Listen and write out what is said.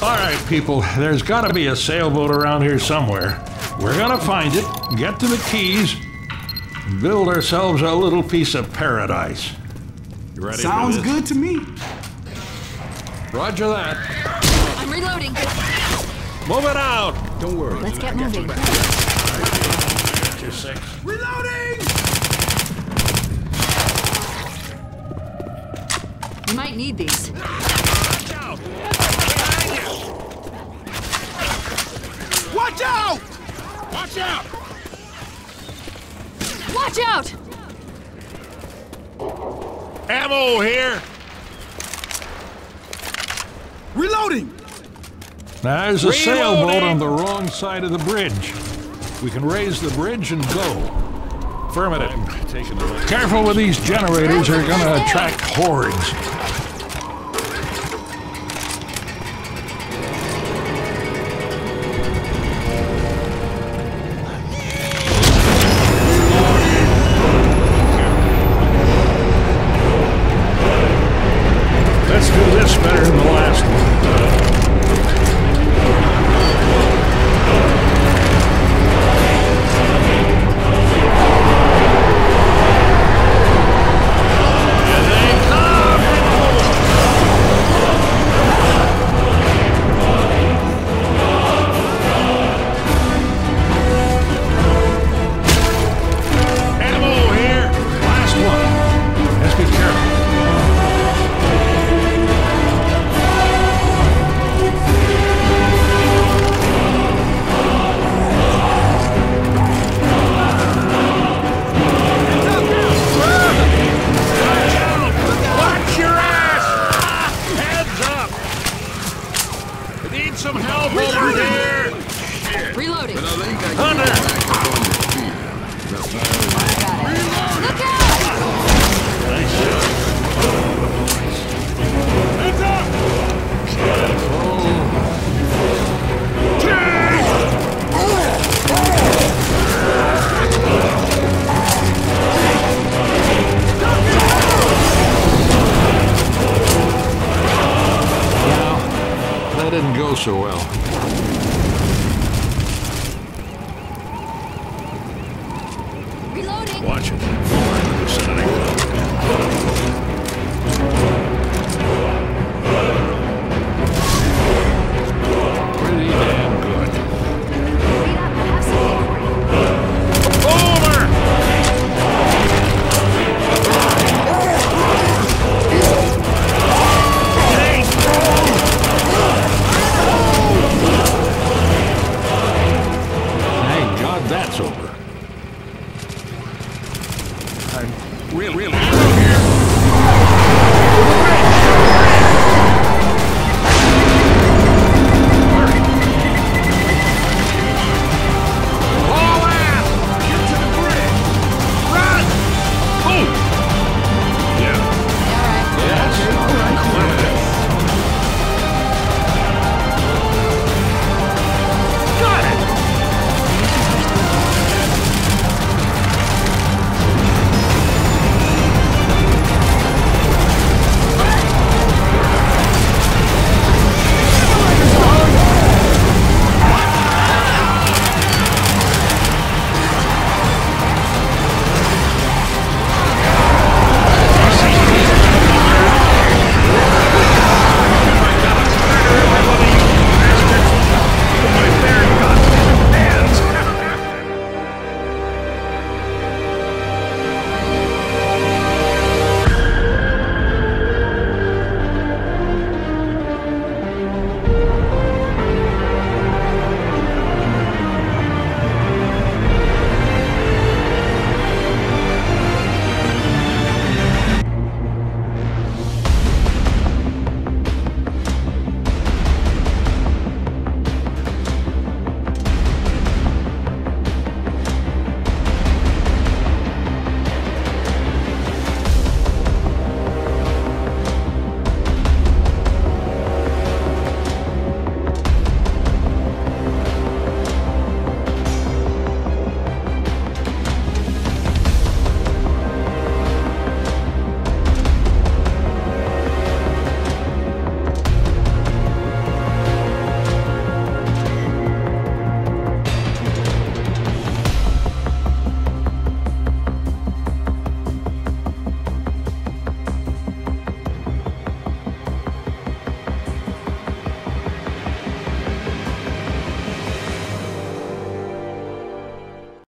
All right, people, there's got to be a sailboat around here somewhere. We're gonna find it, get to the keys, and build ourselves a little piece of paradise. You ready? Sounds good to me. Roger that. I'm reloading. Move it out! Don't worry. Let's get moving. Get your six. Reloading! We might need these. Watch out! Watch out! Watch out! Ammo here! Reloading! Now, there's a sailboat on the wrong side of the bridge. We can raise the bridge and go. Affirmative. Careful with these generators, they're gonna attract hordes. Let's do this better than the last one. Some help over here! Reloading. Hunter! Look out! Heads up! That didn't go so well. Reloading. Watch it. Pretty damn good. Wait up, I have something for you. Over! Thank God that's over. Really?